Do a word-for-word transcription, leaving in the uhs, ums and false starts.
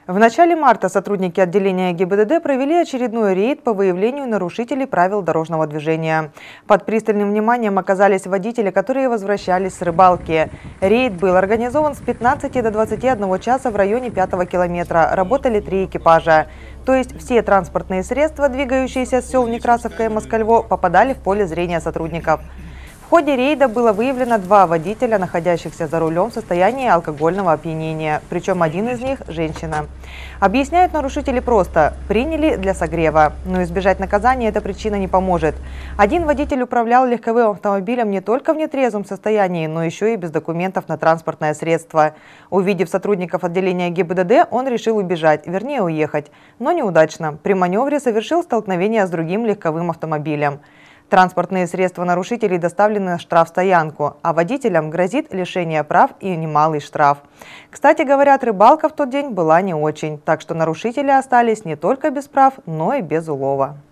В начале марта сотрудники отделения ГИБДД провели очередной рейд по выявлению нарушителей правил дорожного движения. Под пристальным вниманием оказались водители, которые возвращались с рыбалки. Рейд был организован с пятнадцати до двадцати одного часа в районе пятого километра. Работали три экипажа. То есть все транспортные средства, двигающиеся с сел Некрасовка и Москальво, попадали в поле зрения сотрудников. В ходе рейда было выявлено два водителя, находящихся за рулем в состоянии алкогольного опьянения. Причем один из них – женщина. Объясняют нарушители просто – приняли для согрева. Но избежать наказания эта причина не поможет. Один водитель управлял легковым автомобилем не только в нетрезвом состоянии, но еще и без документов на транспортное средство. Увидев сотрудников отделения ГИБДД, он решил убежать, вернее уехать. Но неудачно. При маневре совершил столкновение с другим легковым автомобилем. Транспортные средства нарушителей доставлены на штрафстоянку, а водителям грозит лишение прав и немалый штраф. Кстати говоря, рыбалка в тот день была не очень, так что нарушители остались не только без прав, но и без улова.